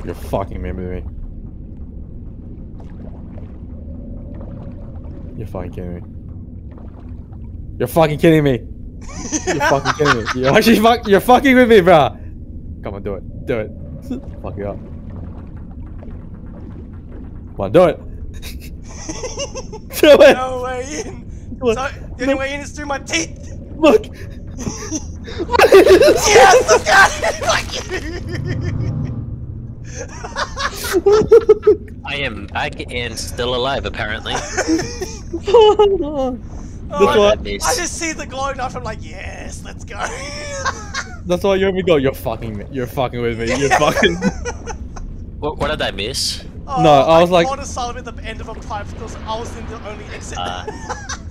You're fucking with me. You're fucking kidding me. You're fucking kidding me. You're fucking kidding me. You're actually you're fucking with me, bro. Come on, do it. Do it. Fuck it up. Come on, do it. Do it. No way in. So, the only way in is through my teeth. Look. Yes, look at it. I am back and still alive, apparently. Oh, what- I just see the glowing knife. I'm like, yes, let's go. That's why you heard me go. You're fucking with me. You're fucking. What did I miss? Oh, No, I was like- caught asylum at the end of a pipe because I was in the only exit.